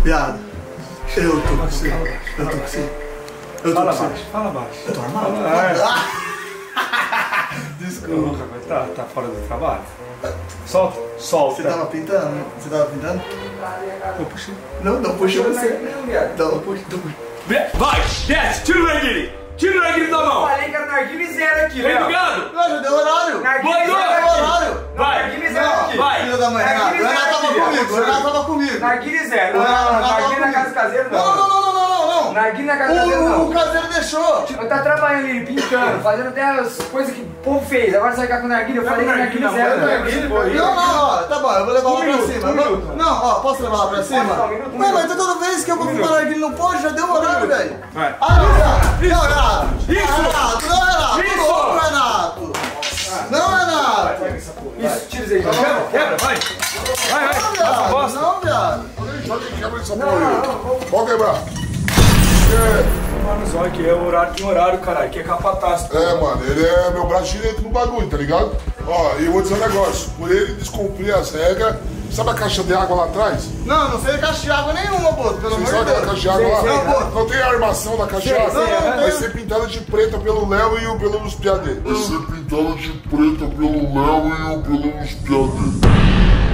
Viado, eu tô com você. Eu tô com você. Eu tô com você. Fala baixo. Eu tô armado. Desculpa. Tá fora do trabalho? Solta. Você tava pintando? Você tava pintando? Eu puxei. Não puxa você. Não puxa. Vai, desce, tira o narguile. Tira o narguile da mão. Eu falei que era narguile zero aqui, Vem velho. ligado? Não, já deu horário. Narguile Boa, zero Deu aqui. horário. Vai. Narguile zero aqui. Vai. Filha da mãe, Renato. Narguile Renato tava zero aqui, comigo. Renato tava comigo. Narguile zero. Renato Não, tava narguile na comigo. casa caseira Não. não. Narguile na casa caseira O não. caseiro deixou. Eu tá trabalhando ali, pintando, fazendo até as coisas que o povo fez. Agora você vai ficar com narguile, eu falei que narguile zero. Não, ó, tá bom, eu vou levar lá pra cima. Não, ó, posso levar lá pra cima? Não, mas toda vez que eu vou fumar narguile não pode, já deu horário, velho. Vai. Ah, não, Renato. Isso. Não, Renato. Isso. Não, Renato. Não, Renato. Isso, tira isso aí. Quebra, vai. Vai. Não, viado. Bosta. Não, viado. Quebra essa porra aí. Pode quebrar. Mano, só que é horário, tem horário, caralho, que é capataz. Mano, ele é meu braço direito no bagulho, tá ligado? Ó, e eu vou dizer um negócio. Por ele descumprir as regras, sabe a caixa de água lá atrás? Não sei caixa de água nenhuma, Boto, pelo amor Você sabe de aquela Deus. caixa de água lá? Não, Boto. Não tem a armação da caixa de água? não Vai tem. ser pintada de preta pelo Léo e pelos piadeiros. Vai ser pintada de preta pelo Léo e pelos piadeiros.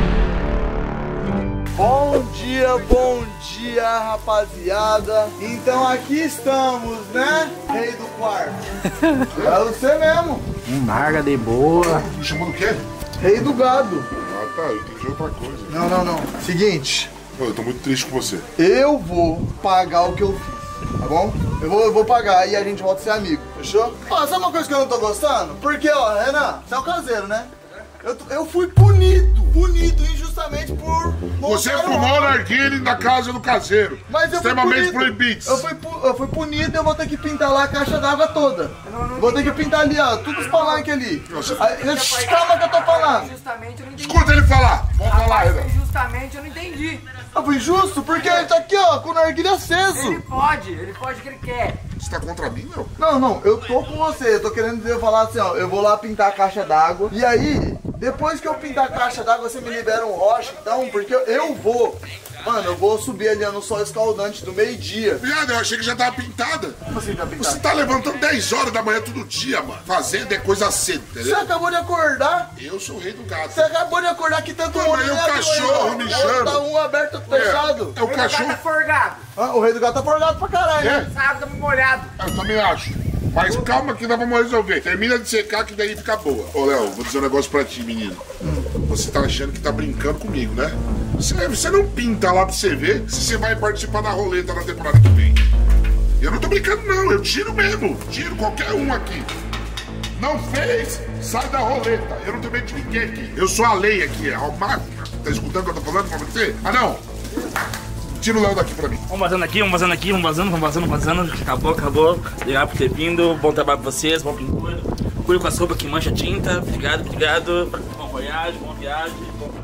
Bom dia, rapaziada. Então aqui estamos, né? Rei do quarto. É você mesmo. Larga de boa. Me chamou do quê? Rei do gado. Ah, tá. Eu entendi outra coisa. Não. Seguinte, Pô, eu tô muito triste com você. eu vou pagar o que eu fiz, tá bom? Eu vou pagar e a gente volta a ser amigo, fechou? Ó, sabe uma coisa que eu não tô gostando? Porque, ó, Renan, você é o caseiro, né? Eu fui punido injustamente por... Você montar um fumou álcool. narguile na casa do caseiro. Mas eu fui Extremamente punido. proibido. Eu fui punido e eu vou ter que pintar lá a caixa d'água toda. Vou ter que pintar ali, ó, todos os palanques ali. Aí, calma que eu tô falando. Justamente eu não entendi. Escuta ele falar. Vamos falar, Rapaz, Renan. foi justamente eu não entendi. Eu fui injusto porque ele tá aqui, ó, com o narguilé aceso. Ele pode o que ele quer. Você tá contra mim, meu? Não, eu tô com você. Eu tô querendo dizer, falar assim, ó, eu vou lá pintar a caixa d'água. E aí, depois que eu pintar a caixa d'água, você me libera um rocha, então, porque eu vou. Mano, eu vou subir ali no sol escaldante do meio-dia. Viado, eu achei que já tava pintada. Como assim já pintar? Você tá levantando 10 horas da manhã todo dia, mano. Fazendo é coisa cedo, Você entendeu? acabou de acordar? Eu sou o rei do gado. Você acabou de acordar que tanto Pô, mas é um cachorro mijando. Tá um aberto, outro fechado. É o Tá cachorro. forgado. Ah, o rei do gato tá forgado pra caralho, né? É? Essa água tá muito molhada. Eu também acho. Mas calma que nós vamos resolver. Termina de secar que daí fica boa. Ô, Léo, vou dizer um negócio pra ti, menino. Você tá achando que tá brincando comigo, né? Você não pinta lá pra você ver se você vai participar da roleta na temporada que vem. Eu não tô brincando, não. Eu tiro mesmo. Tiro qualquer um aqui. Não fez, sai da roleta. Eu não tenho medo de ninguém aqui. Eu sou a lei aqui, é a máquina. Tá escutando o que eu tô falando pra você? Ah, não. Tira o Léo daqui pra mim. Vamos vazando aqui, vamos vazando. Acabou. Obrigado por ter vindo. Bom trabalho pra vocês, bom pintura. Cuide com a sopa que mancha tinta. Obrigado. Bom voyage, boa viagem.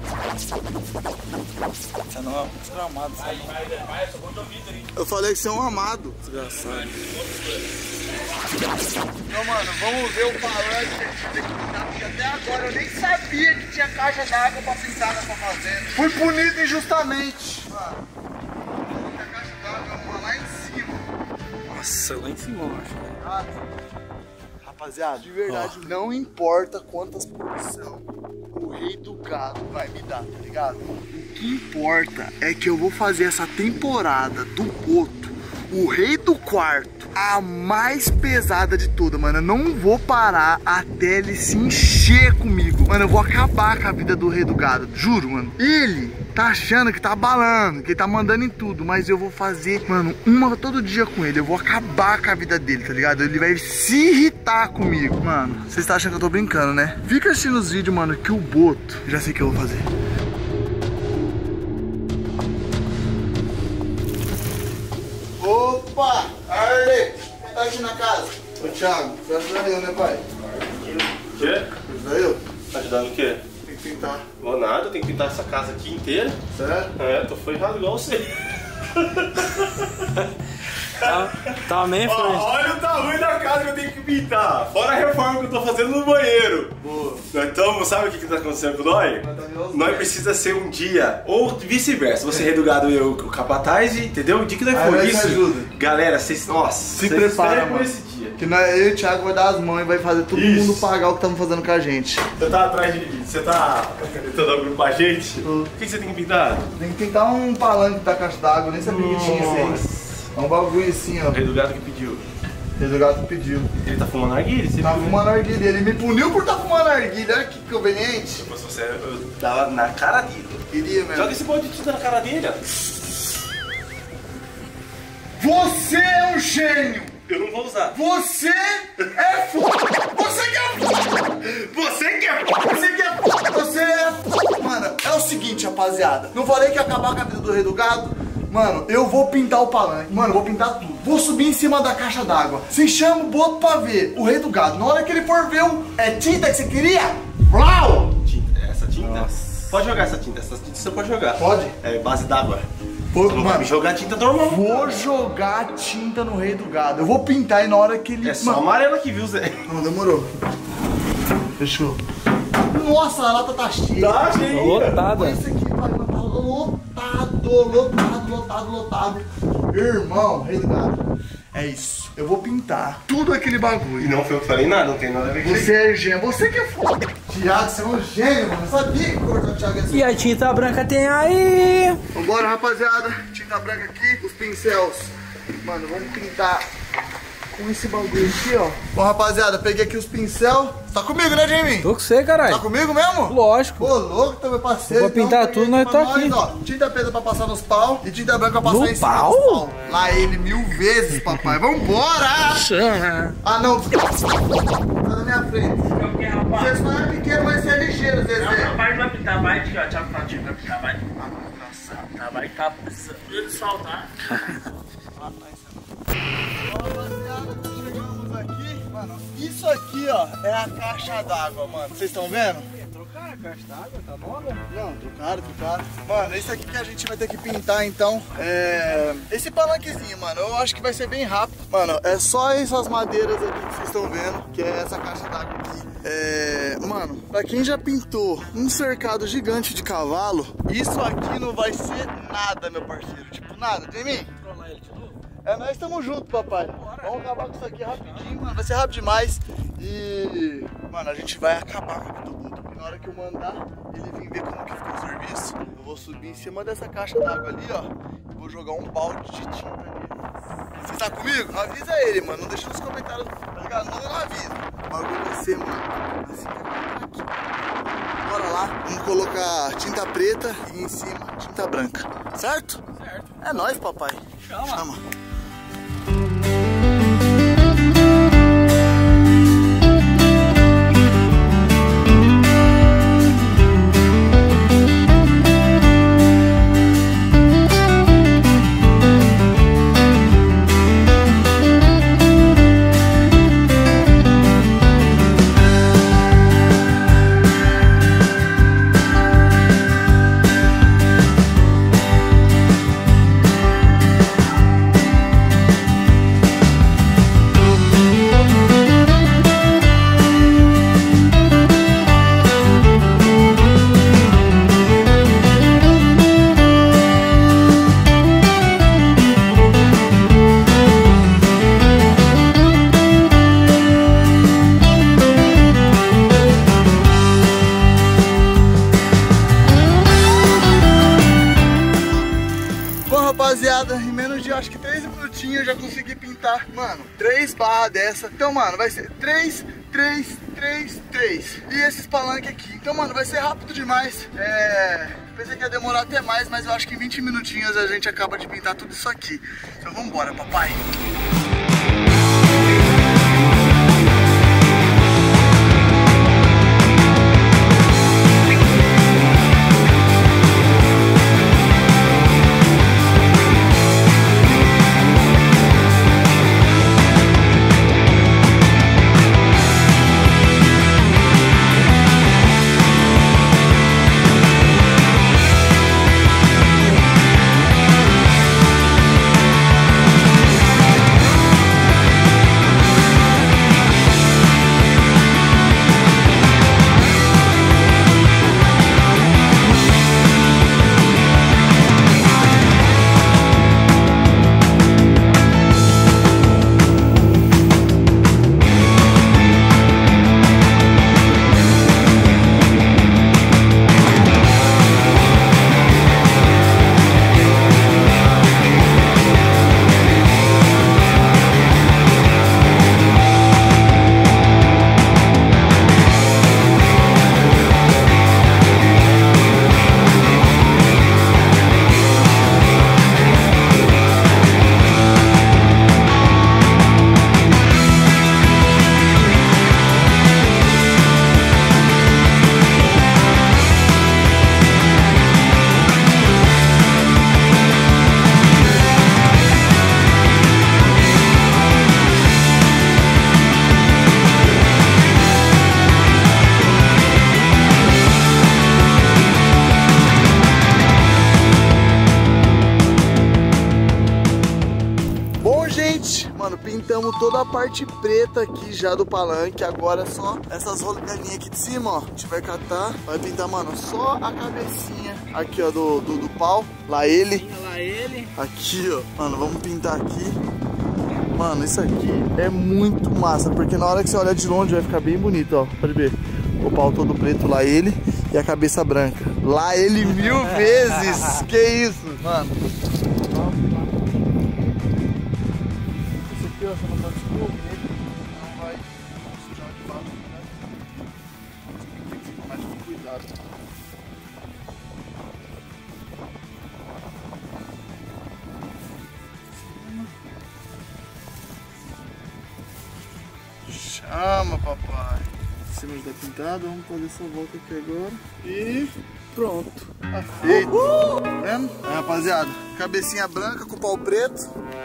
Você não é amado, vai, só conta o vídeo aí. Eu falei que você é um amado. Desgraçado. Não, mano, vamos ver o falante que a gente tem que pintar, porque até agora eu nem sabia que tinha caixa d'água pra pintar nessa fazenda. Fui punido injustamente. Mano, a caixa d'água é uma lá em cima. Nossa, lá em cima, eu acho. Rapaziada, de verdade, não importa quantas porção o rei do gado vai me dar, tá ligado? O que importa é que eu vou fazer essa temporada do Boto, o rei do quarto, a mais pesada de toda, mano. Eu não vou parar até ele se encher comigo. Mano, eu vou acabar com a vida do rei do gado, juro, mano. Ele tá achando que tá abalando, que ele tá mandando em tudo, mas eu vou fazer, mano, uma todo dia com ele. Eu vou acabar com a vida dele, tá ligado? Ele vai se irritar comigo. Mano, vocês estão achando que eu tô brincando, né? Fica assistindo os vídeos, mano, que o Boto, já sei o que eu vou fazer. Opa! Arle! Quem tá aqui na casa? Ô Thiago, você ajuda eu, né, pai? Quê? Ajuda eu? Tá ajudando o quê? Tem que pintar. Vou nada, tem que pintar essa casa aqui inteira. Sério? É, tô ferrado igual você. Tá meio frente. Olha o tamanho da casa que eu tenho que pintar. Fora a reforma que eu tô fazendo no banheiro. Então, sabe o que tá acontecendo com nós? Nós precisa ser um dia, ou vice-versa. Você redugado e o capataz, entendeu? O dia que nós for isso. Ajuda. Galera, vocês. Nossa, se prepara, por mano. esse dia. Que nós, eu e o Thiago vai dar as mãos e vai fazer todo mundo pagar o que estamos fazendo com a gente. Você tá atrás de mim, você tá tentando algum pra gente? O que você tem que pintar? Tem que pintar um palanque da caixa d'água, nem sabia que tinha esse. É um bagulho assim, ó. O redugado que pediu. Redugado que pediu. Ele tá fumando narguilha? Você Tá viu, né? fumando narguilha. Ele me puniu por estar fumando narguilha. Olha que conveniente. Se fosse você, eu dava na cara dele. Queria mesmo. Joga esse monte de tinta na cara dele, ó. Você é um gênio! Eu não vou usar. Você é foda! Você que é foda! Você que é f***! Você que é foda! Você é foda! Mano, é o seguinte, rapaziada. Não falei que ia acabar com a vida do redugado? Mano, eu vou pintar o palanque. Mano, eu vou pintar tudo. Vou subir em cima da caixa d'água. Se chama o boto pra ver o redugado. Na hora que ele for ver o... É tinta que você queria? Blau! Tinta, essa tinta? Nossa. Pode jogar essa tinta você pode jogar. Pode? É base d'água. Vou, Não vai me jogar tinta normal. Vou jogar tinta no rei do gado. Eu vou pintar e na hora que ele... É só amarelo aqui, viu, Zé? Não, demorou. Fechou. Nossa, a lata tá cheia. Tá cheia. Lotada. Olha isso aqui, pai, tá lotado. Irmão, rei do gado. É isso. Eu vou pintar tudo aquele bagulho. E não foi eu que falei nada, não tem nada a ver com isso. Você é gênio. Você que é foda. Thiago, você é um gênio, mano. Eu sabia que cortar o Thiago é assim. E a tinta branca tem aí. Vambora, rapaziada. Tinta branca aqui, os pincéis. Mano, vamos pintar com esse bagulho aqui, ó. Bom, rapaziada, peguei aqui os pincel. Tá comigo, né, Jamie? Tô com você, caralho. Tá comigo mesmo? Lógico. Ô, louco, meu parceiro. Vou pintar então, tudo, peguei nós pra tá aqui. Ó, tinta preta pra passar nos pau e tinta branca pra passar No em cima pau? dos pau. Lá ele 1000 vezes, papai. Vambora! Chama. Ah, não. Tá na minha frente. Vocês não é pequeno, vai ser ligeiro, Zezé. Não, vai pintar, vai, Thiago Fatinho vai pintar, vai. Nossa, vai tá precisando de soltar. Rapaziada, chegamos aqui. Mano, isso aqui, ó, é a caixa d'água, mano. Vocês estão vendo? Trocaram a caixa d'água, tá nova? Não, trocaram. Mano, esse aqui que a gente vai ter que pintar, então, esse palanquezinho, mano, eu acho que vai ser bem rápido. Mano, é só essas madeiras aqui que vocês estão vendo, que é essa caixa d'água aqui. Mano, pra quem já pintou um cercado gigante de cavalo, isso aqui não vai ser nada, meu parceiro. Tipo, nada, tem mim? Trollar ele de novo? Nós estamos juntos, papai. Vamos acabar com isso aqui rapidinho, mano. Vai ser rápido demais. E, mano, a gente vai acabar com a vida do Guto. Porque na hora que eu mandar ele vir ver como que ficou o serviço, eu vou subir em cima dessa caixa d'água ali, ó. E vou jogar um balde de tinta nele. Você tá comigo? Avisa ele, mano. Não deixa nos comentários, tá ligado? Não avisa. O bagulho vai ser, mano, assim que eu entrar aqui. Bora lá. Vamos colocar tinta preta e em cima tinta branca. Certo? Certo. É nóis, papai. Chama. Rapaziada, em menos de acho que 3 minutinhos eu já consegui pintar, mano, 3 barras dessa. Então, mano, vai ser 3, 3, 3, 3. E esses palanques aqui. Então, mano, vai ser rápido demais. Pensei que ia demorar até mais, mas eu acho que em 20 minutinhos a gente acaba de pintar tudo isso aqui. Então vambora, papai. pintamos toda a parte preta aqui já do palanque. Agora é só essas rolinhas aqui de cima, ó. A gente vai catar, vai pintar, mano, só a cabecinha aqui, ó, do pau. Lá ele. Aqui, ó. Mano, vamos pintar aqui. Mano, isso aqui é muito massa, porque na hora que você olhar de longe vai ficar bem bonito, ó. Pode ver. O pau todo preto, lá ele, e a cabeça branca. Lá ele 1000 vezes! Que isso, mano? Esse aqui, ó, você não pode escorrer, não vai sujar de baixo, né? Tem que ficar mais com cuidado. Chama, papai. Em cima já tá pintado, vamos fazer essa volta aqui agora. E pronto. Tá feito. Tá vendo? É, rapaziada, cabecinha branca com pau preto.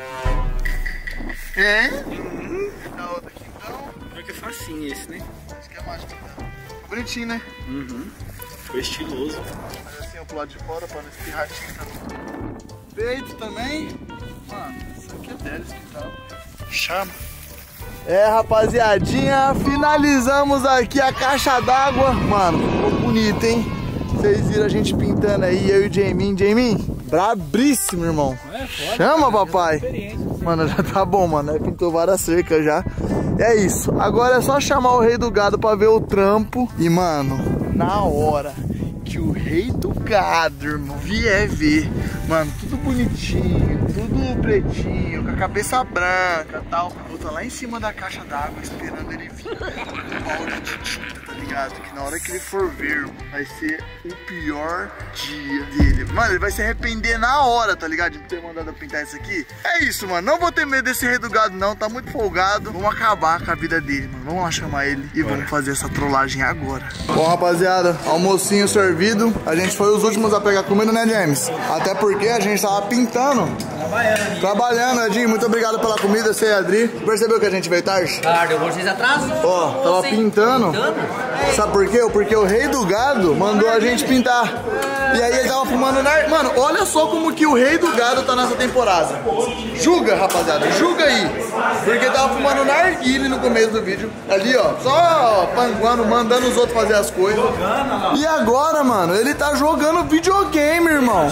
É? A outra aqui então. Olha que facinho esse, né? Acho que é mais pintado. Bonitinho, né? Foi estiloso. Mas assim, ó, pro lado de fora pra não espirrar tinta. Peito também. Mano, isso aqui é deles que tá. Chama. É, rapaziadinha, finalizamos aqui a caixa d'água. Mano, ficou bonito, hein? Vocês viram a gente pintando aí, eu e o Jamin. Jamin, brabríssimo, irmão. Chama, papai. Mano, já tá bom, mano. Pintou várias cercas já. É isso. Agora é só chamar o Rei do Gado pra ver o trampo. E, mano, na hora que o Rei do Gado, irmão, vier ver, mano, tudo bonitinho, tudo pretinho, com a cabeça branca e tal. Eu tô lá em cima da caixa d'água esperando ele vir com um balde de tinta, tá ligado? Que na hora que ele for ver, irmão, vai ser o pior dia dele. Mano, ele vai se arrepender na hora, tá ligado? De ter mandado eu pintar isso aqui. É isso, mano. Não vou ter medo desse Rei do Gado, não. Tá muito folgado. Vamos acabar com a vida dele, mano. Vamos lá chamar ele e vamos fazer essa trollagem agora. Bom, rapaziada, almocinho servido. A gente foi os últimos a pegar comida, né, James? Até porque a gente tava pintando. Trabalhando, Edinho. Muito obrigado pela comida, você e a Adri. Percebeu que a gente veio tarde? Tarde, vocês atrasos? Ó, tava pintando. Sabe por quê? Porque o Rei do Gado mandou a gente pintar. E aí ele tava fumando narguilha. Mano, olha só como que o Rei do Gado tá nessa temporada. Julga, rapaziada, julga aí. Porque tava fumando narguilha no começo do vídeo. Ali, ó, só panguando, mandando os outros fazer as coisas. E agora, mano, ele tá jogando videogame, irmão.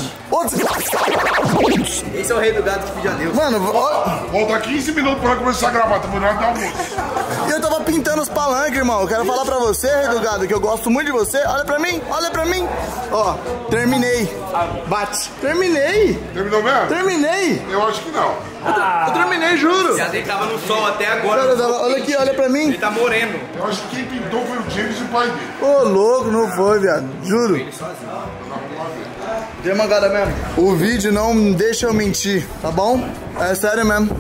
Esse é o Rei do Gado que pediu a Deus. Mano, ó. Volta 15 minutos pra começar a gravar, tamo na hora do almoço. E eu tava pintando os palanques, irmão. Eu quero falar pra você, Rei do Gado, que eu gosto muito de você. Olha pra mim, olha pra mim. Ó, terminei. Bate. Terminei. Terminou mesmo? Terminei. Eu acho que não. Eu terminei, juro. Já tava no sol até agora. Olha aqui, olha pra mim. Ele tá moreno. Eu acho que quem pintou foi o James e o pai dele. Ô, louco, não foi, viado. Juro. Dê uma gada mesmo. O vídeo não deixa eu mentir, tá bom? É sério mesmo.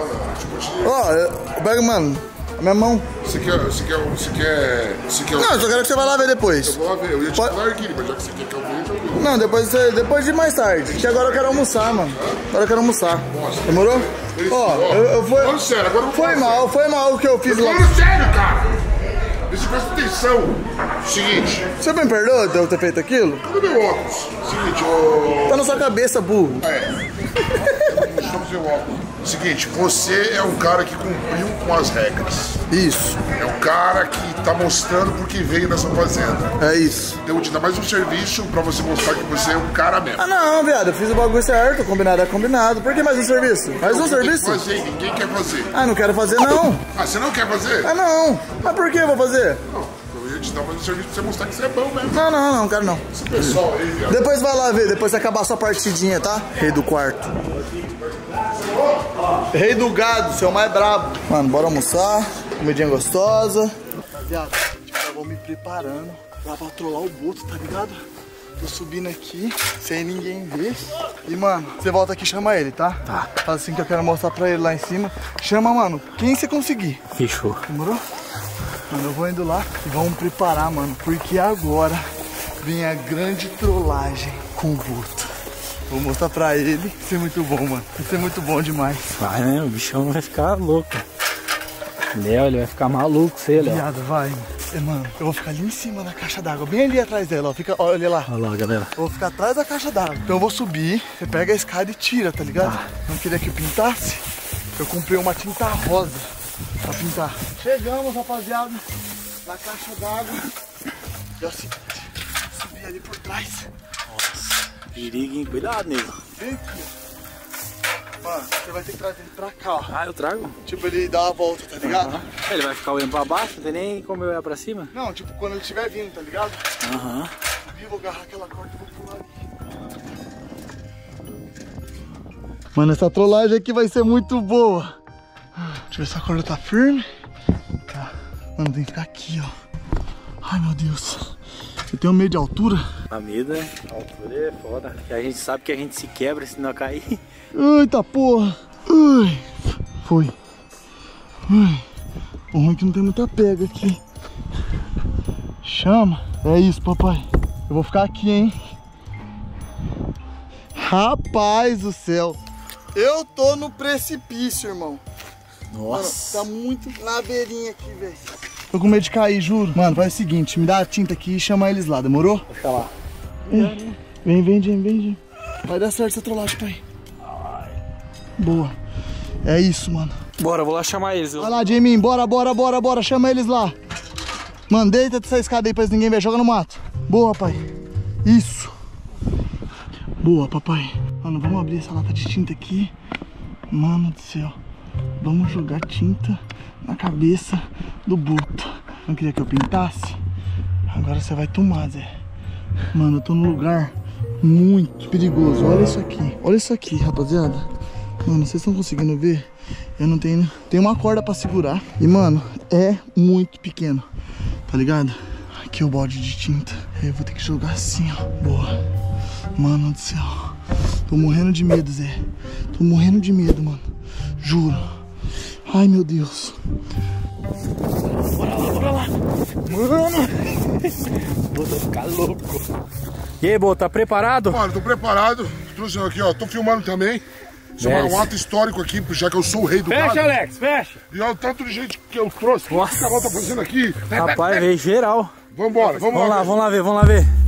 Ó, pega, mano, a minha mão. Você quer? Não, eu só quero que você vá lá ver depois. Eu vou lá ver, eu ia te falar aqui, mas já que você quer que eu veja, Não, depois de mais tarde. Que agora eu quero almoçar, mano. Agora eu quero almoçar. Demorou? Ó, eu fui. Falando sério, agora eu vou Foi mal o que eu fiz lá. Falando sério, cara! Deixa eu prestar atenção. Seguinte. Você me perdoa de eu ter feito aquilo? Cadê meu óculos? Seguinte, ô. Tá na sua cabeça, burro. Deixa eu fazer o óculos. Seguinte, você é um cara que cumpriu com as regras. Isso. É um cara que tá mostrando por que veio nessa fazenda. É isso. Então eu vou te dar mais um serviço pra você mostrar que você é um cara mesmo. Ah, não, viado. Eu fiz o bagulho certo. Combinado é combinado. Por que mais um serviço? Mais um serviço? Tem que fazer, ninguém quer fazer. Ah, não quero fazer, não. Ah, você não quer fazer? Ah, não. Mas por que eu vou fazer? Não, eu ia te dar mais um serviço pra você mostrar que você é bom mesmo. Não, quero não. Esse pessoal aí, viado. Depois vai lá ver, depois que acabar a sua partidinha, tá? Rei do quarto. Rei do Gado, seu mais brabo. Mano, bora almoçar. Comidinha gostosa. Rapaziada, já vou me preparando pra trollar o boto, tá ligado? Tô subindo aqui, sem ninguém ver. E, mano, você volta aqui e chama ele, tá? Tá. Faz assim que eu quero mostrar pra ele lá em cima. Chama, mano, quem você conseguir. Fechou. Demorou? Mano, eu vou indo lá e vamos preparar, mano. Porque agora vem a grande trollagem com o boto. Vou mostrar pra ele. Vai ser muito bom, mano. Vai ser muito bom demais. Vai, né? O bichão vai ficar louco. Léo, ele vai ficar maluco, sei, Léo. Viado, vai. Mano, eu vou ficar ali em cima da caixa d'água, bem ali atrás dela, ó. Fica, olha lá. Olha lá, galera. Eu vou ficar atrás da caixa d'água. Então eu vou subir, você pega a escada e tira, tá ligado? Não queria que eu pintasse. Eu comprei uma tinta rosa pra pintar. Chegamos, rapaziada, na caixa d'água. E é o seguinte, subi ali por trás. Nossa, perigo, hein? Cuidado, nego. Vem aqui. Mano, você vai ter que trazer ele pra cá, ó. Ah, eu trago? Tipo, ele dá uma volta, tá ligado? Ele vai ficar olhando pra baixo, não tem nem como eu olhar pra cima? Não, tipo, quando ele estiver vindo, tá ligado? Aham. Eu vou agarrar aquela corda e vou pular ali. Mano, essa trollagem aqui vai ser muito boa. Deixa eu ver se a corda tá firme. Tá. Mano, tem que ficar aqui, ó. Ai, meu Deus. Eu tenho medo de altura. A medo, né? A altura é foda. Que a gente sabe que a gente se quebra se não cair. Eita porra. Ai. Foi. Ai. O ruim é que não tem muita pega aqui. Chama. É isso, papai. Eu vou ficar aqui, hein. Rapaz do céu. Eu tô no precipício, irmão. Nossa. Mano, tá muito na beirinha aqui, velho. Tô com medo de cair, juro. Mano, faz o seguinte, me dá a tinta aqui e chama eles lá, demorou? Deixa lá. Vem, Jamie. Vai dar certo essa trollagem, pai. Boa. É isso, mano. Bora, vou lá chamar eles. Vai lá, Jamie, bora. Chama eles lá. Mano, deita essa escada aí pra ninguém ver. Joga no mato. Boa, pai. Isso. Boa, papai. Mano, vamos abrir essa lata de tinta aqui. Mano do céu. Vamos jogar tinta na cabeça do Boto. Não queria que eu pintasse? Agora você vai tomar, Zé. Mano, eu tô num lugar muito perigoso. Olha isso aqui, rapaziada. Mano, vocês estão conseguindo ver? Eu não tenho... Tem uma corda pra segurar. E, mano, é muito pequeno. Tá ligado? Aqui é o balde de tinta. Eu vou ter que jogar assim, ó. Boa. Mano do céu. Tô morrendo de medo, Zé. Tô morrendo de medo, mano. Juro. Ai, meu Deus. Bora lá. Mano. Vou ficar louco. E aí, Boto, tá preparado? Mano, tô preparado. Trouxe aqui, ó. Tô filmando também. Isso é um ato histórico aqui, já que eu sou o rei do gado. Fecha, Alex, fecha. E olha o tanto de gente que eu trouxe. O que o cavalo tá fazendo aqui? Rapaz, veio geral. Vambora, vamos lá. Vamos lá ver.